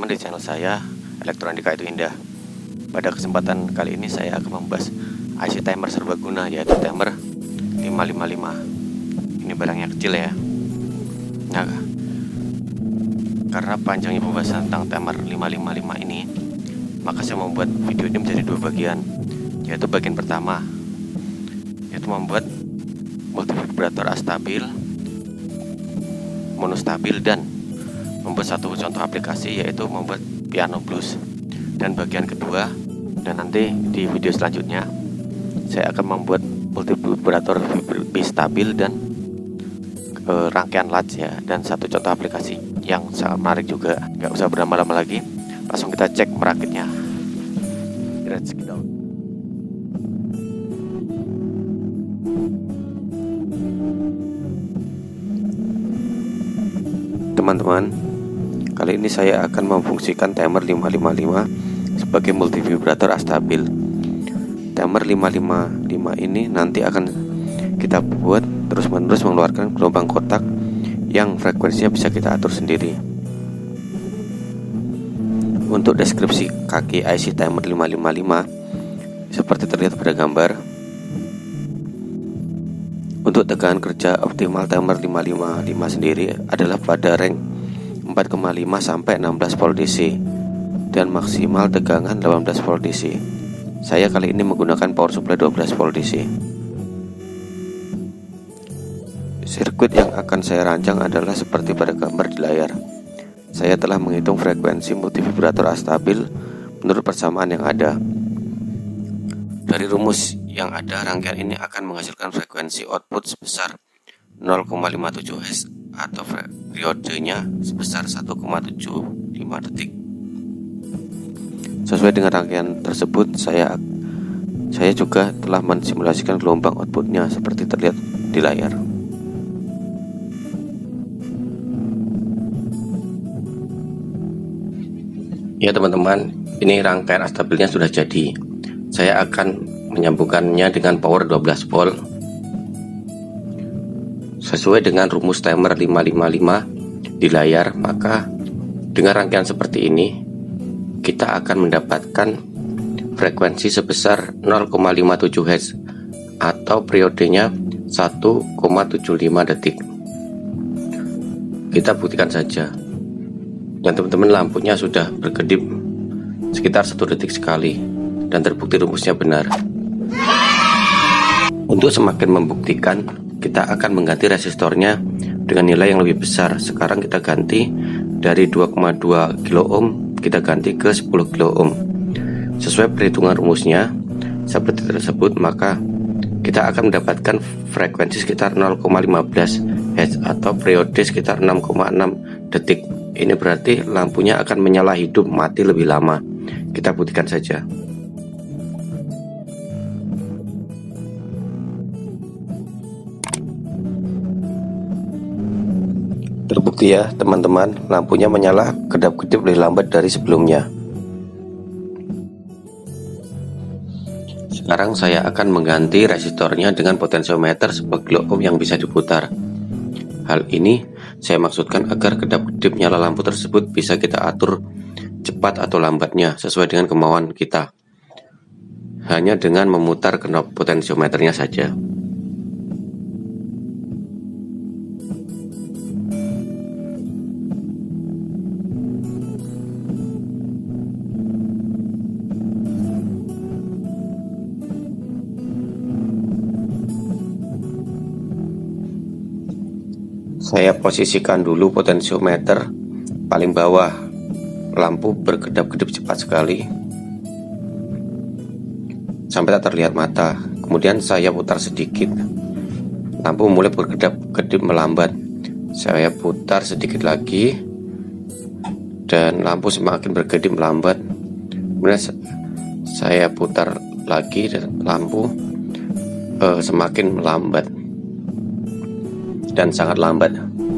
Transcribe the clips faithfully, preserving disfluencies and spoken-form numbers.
di channel saya, Elektronika Itu Indah. Pada kesempatan kali ini saya akan membahas I C timer serbaguna, yaitu timer lima lima lima. Ini barangnya kecil ya. Nah, karena panjangnya pembahasan tentang timer lima lima lima ini, maka saya membuat video ini menjadi dua bagian. Yaitu bagian pertama, yaitu membuat multivibrator astabil, monostabil, dan membuat satu contoh aplikasi, yaitu membuat piano blues. Dan bagian kedua, dan nanti di video selanjutnya saya akan membuat multivibrator bistabil dan e, rangkaian latch ya, dan satu contoh aplikasi yang sangat menarik juga. Nggak usah berlama-lama lagi, langsung kita cek merakitnya. Let's get out. Teman-teman, kali ini saya akan memfungsikan timer lima lima lima sebagai multivibrator astabil. Timer lima lima lima ini nanti akan kita buat terus-menerus mengeluarkan gelombang kotak yang frekuensinya bisa kita atur sendiri. Untuk deskripsi kaki I C timer lima lima lima seperti terlihat pada gambar. Untuk tegangan kerja optimal timer lima lima lima sendiri adalah pada range empat koma lima sampai enam belas volt D C dan maksimal tegangan delapan belas volt D C. Saya kali ini menggunakan power supply dua belas volt D C. Sirkuit yang akan saya rancang adalah seperti pada gambar di layar. Saya telah menghitung frekuensi multivibrator astabil menurut persamaan yang ada. Dari rumus yang ada, rangkaian ini akan menghasilkan frekuensi output sebesar nol koma lima tujuh hertz atau periodenya sebesar satu koma tujuh lima detik. Sesuai dengan rangkaian tersebut, saya saya juga telah mensimulasikan gelombang outputnya seperti terlihat di layar. Ya teman-teman, ini rangkaian astabilnya sudah jadi. Saya akan menyambungkannya dengan power dua belas volt sesuai dengan rumus timer lima lima lima di layar. Maka dengan rangkaian seperti ini kita akan mendapatkan frekuensi sebesar nol koma lima tujuh hertz atau periodenya satu koma tujuh lima detik. Kita buktikan saja. Dan teman-teman, lampunya sudah berkedip sekitar satu detik sekali dan terbukti rumusnya benar. Untuk semakin membuktikan, kita akan mengganti resistornya dengan nilai yang lebih besar. Sekarang kita ganti dari dua koma dua kilo ohm, kita ganti ke sepuluh kilo ohm. Sesuai perhitungan rumusnya seperti tersebut, maka kita akan mendapatkan frekuensi sekitar nol koma lima belas hertz atau periode sekitar enam koma enam detik. Ini berarti lampunya akan menyala hidup, mati lebih lama. Kita buktikan saja. Terbukti ya teman-teman, lampunya menyala kedap-kedip lebih lambat dari sebelumnya. Sekarang saya akan mengganti resistornya dengan potensiometer sebuah kilo ohm yang bisa diputar. Hal ini saya maksudkan agar kedap-kedip nyala lampu tersebut bisa kita atur cepat atau lambatnya sesuai dengan kemauan kita, hanya dengan memutar knob potensiometernya saja. Saya posisikan dulu potensiometer paling bawah. Lampu berkedap-kedip cepat sekali sampai tak terlihat mata. Kemudian saya putar sedikit, lampu mulai berkedap-kedip melambat. Saya putar sedikit lagi dan lampu semakin berkedip melambat. Kemudian saya putar lagi dan lampu eh, semakin melambat dan sangat lambat.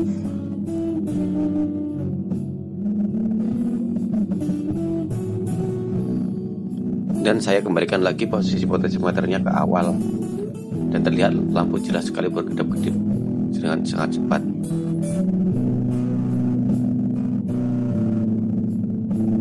Dan saya kembalikan lagi posisi potensiometernya ke awal dan terlihat lampu jelas sekali berkedip-kedip dengan sangat cepat.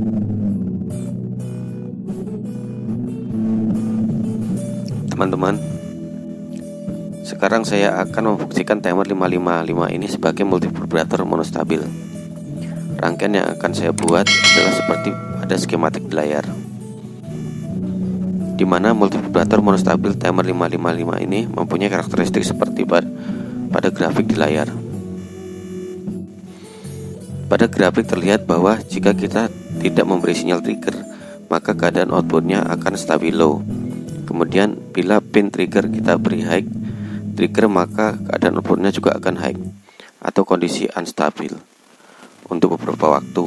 teman-teman. Sekarang saya akan memfungsikan timer lima lima lima ini sebagai multivibrator monostabil. Rangkaian yang akan saya buat adalah seperti pada skematik di layar, di mana multivibrator monostabil timer lima lima lima ini mempunyai karakteristik seperti pada grafik di layar. Pada grafik terlihat bahwa jika kita tidak memberi sinyal trigger, maka keadaan outputnya akan stabil low. Kemudian bila pin trigger kita beri high trigger, maka keadaan outputnya juga akan high atau kondisi unstabil untuk beberapa waktu.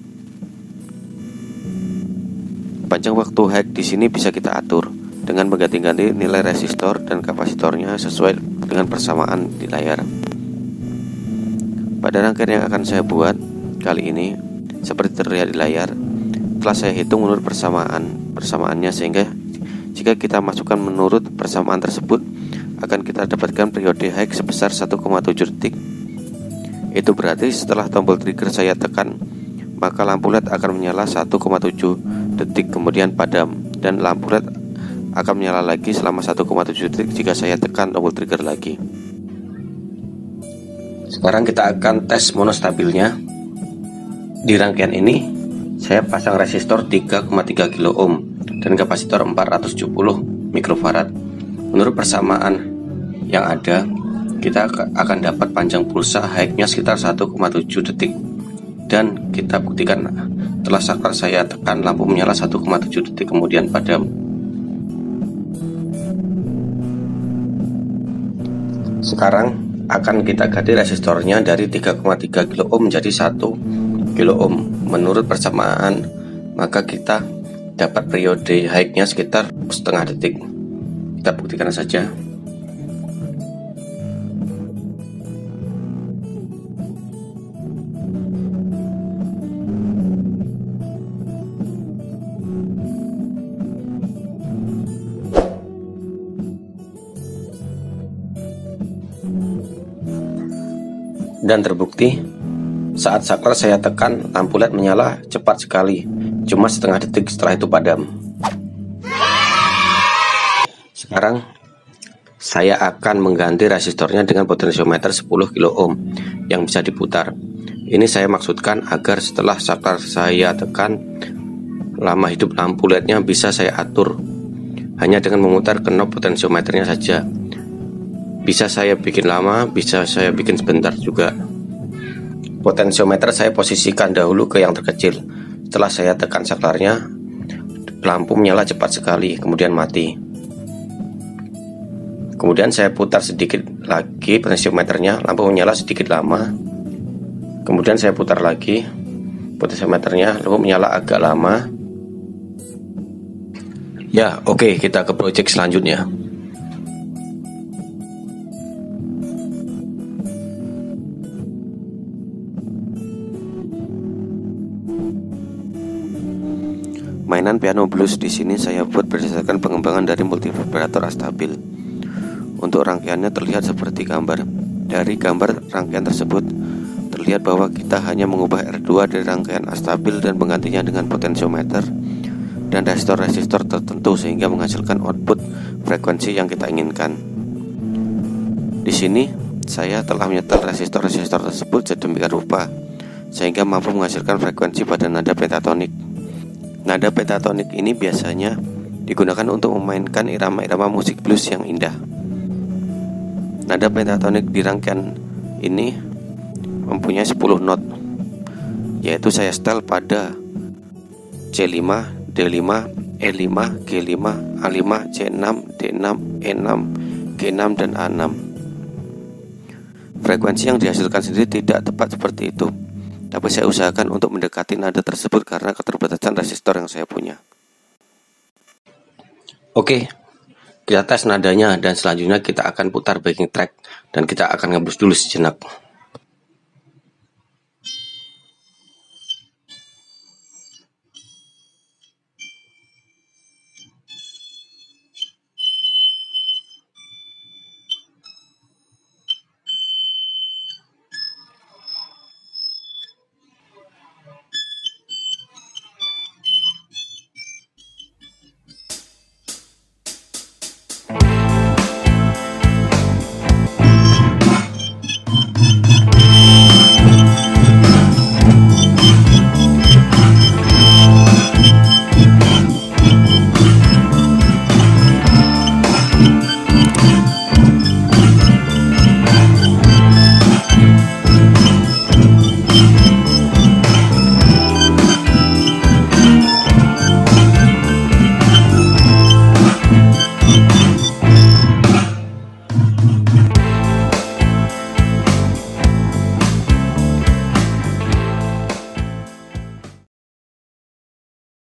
Panjang waktu high di sini bisa kita atur dengan mengganti-ganti nilai resistor dan kapasitornya sesuai dengan persamaan di layar. Pada rangkaian yang akan saya buat kali ini, seperti terlihat di layar, telah saya hitung menurut persamaan persamaannya, sehingga jika kita masukkan menurut persamaan tersebut, akan kita dapatkan periode high sebesar satu koma tujuh detik. Itu berarti setelah tombol trigger saya tekan, maka lampu L E D akan menyala satu koma tujuh detik kemudian padam, dan lampu L E D akan menyala lagi selama satu koma tujuh detik jika saya tekan tombol trigger lagi. Sekarang kita akan tes monostabilnya. Di rangkaian ini saya pasang resistor tiga koma tiga kilo ohm dan kapasitor empat ratus tujuh puluh mikrofarad. Menurut persamaan yang ada, kita akan dapat panjang pulsa high-nya sekitar satu koma tujuh detik. Dan kita buktikan setelah saklar saya tekan, lampu menyala satu koma tujuh detik kemudian padam. Sekarang akan kita ganti resistornya dari tiga koma tiga kilo ohm menjadi satu kilo ohm. Menurut persamaan, maka kita dapat periode high-nya sekitar setengah detik. Kita buktikan saja. Dan terbukti, saat saklar saya tekan, lampu L E D menyala cepat sekali, cuma setengah detik setelah itu padam. Sekarang saya akan mengganti resistornya dengan potensiometer sepuluh kilo ohm yang bisa diputar. Ini saya maksudkan agar setelah saklar saya tekan, lama hidup lampu L E D-nya bisa saya atur hanya dengan memutar knob potensiometernya saja. Bisa saya bikin lama, bisa saya bikin sebentar juga. Potensiometer saya posisikan dahulu ke yang terkecil. Setelah saya tekan saklarnya, lampu menyala cepat sekali, kemudian mati. Kemudian saya putar sedikit lagi potensiometernya, lampu menyala sedikit lama. Kemudian saya putar lagi potensiometernya, lampu menyala agak lama. Ya, oke, kita ke project selanjutnya. Mainan piano blues di sini saya buat berdasarkan pengembangan dari multivibrator astabil. Untuk rangkaiannya terlihat seperti gambar. Dari gambar rangkaian tersebut terlihat bahwa kita hanya mengubah R dua dari rangkaian astabil dan menggantinya dengan potensiometer dan resistor-resistor tertentu sehingga menghasilkan output frekuensi yang kita inginkan. Di sini saya telah menyetel resistor-resistor tersebut sedemikian rupa sehingga mampu menghasilkan frekuensi pada nada pentatonik. Nada pentatonik ini biasanya digunakan untuk memainkan irama-irama musik blues yang indah. Nada pentatonik di rangkaian ini mempunyai sepuluh not, yaitu saya setel pada C lima, D lima, E lima, G lima, A lima, C enam, D enam, E enam, G enam, dan A enam. Frekuensi yang dihasilkan sendiri tidak tepat seperti itu, tapi saya usahakan untuk mendekati nada tersebut karena keterbatasan resistor yang saya punya. Oke, kita tes nadanya dan selanjutnya kita akan putar backing track dan kita akan ngeblues dulu sejenak. Bye.